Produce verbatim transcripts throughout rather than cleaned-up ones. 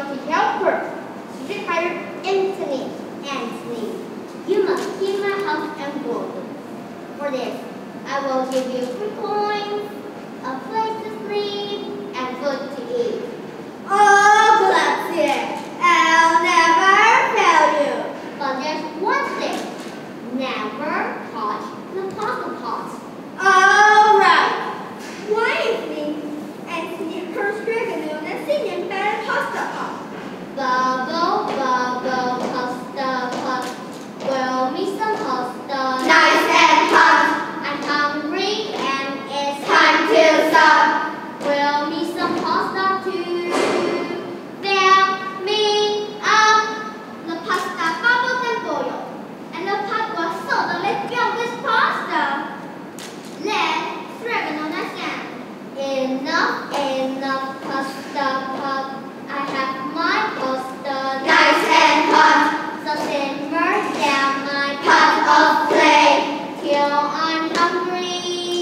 want to help her. She hired Anthony. Anthony, you must keep my house and board. For this, I will give you three coins, a place to sleep, and food to eat. Oh, grazie. I'll never fail you. But there's one thing. Never touch the pasta pot. All right. Why is me Anthony first dragon and singing bad pasta pot? Bubble, bubble, pasta pot. Will me some pasta. Nice and hot. I'm hungry and it's Time to stop. Will me some pasta too. Fill me up. The pasta bubbled and boiled, and the pot was so delicious with pasta. Let Stroganoff again. Enough, enough pasta pot. I have my pasta. Nice and hot. So simmer down my Pot of clay. till I'm hungry.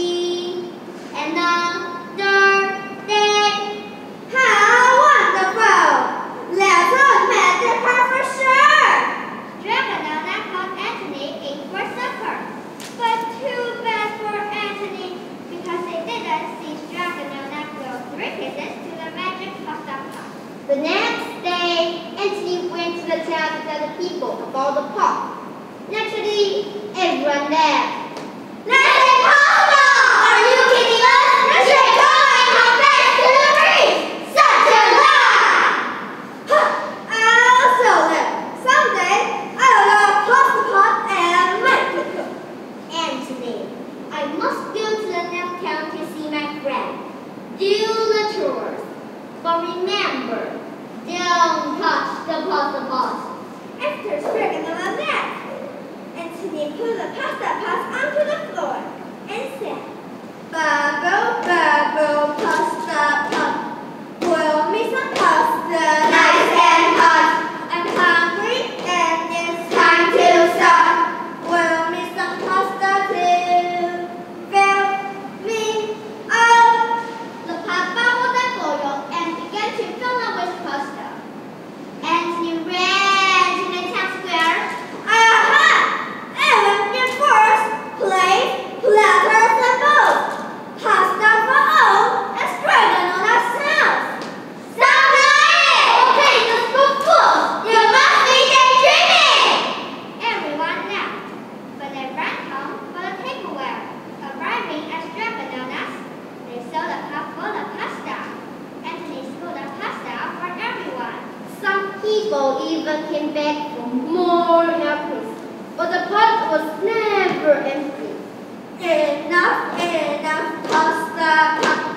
Another day. How wonderful. Let's all magic her for sure. Stroganoff called Anthony ate for supper. But too bad for Anthony, because they didn't see Stroganoff go three kisses to the magic pasta pot. The next day, Anthony went to the town to tell the people about the pot. Naturally, everyone laughed. That's impossible! Are you kidding us? You're going from bed to the breeze! Such a lie! I'll show them. Someday, I'll love pasta pot and make it cook. Anthony, I must go to the next town to see my friend. Do the chores. But remember, don't touch the pasta pot. After Stroganoff left, Anthony put the pasta pot onto the floor and said, Bubble, bubble, pasta pot. Boil me some pasta, nice and hot. I'm hungry and it's time to stop. Boil me some pasta too. Fill me up. The pot bubbled and boiled and began to fill up with pasta. Anthony ran to the town square. Aha! Ellen in first place, platters and bowls. Pasta for all and Stroganoff ourselves. Sound nice! Okay, let's go full. You must be daydreaming! Everyone laughed, but they ran home for the tableware. Arriving at Stroganoff, they saw the pot full of pasta. Anthony scooped the pasta for everyone. Some people even came back for more helpers, but the pot was never empty. Enough, enough pasta pot.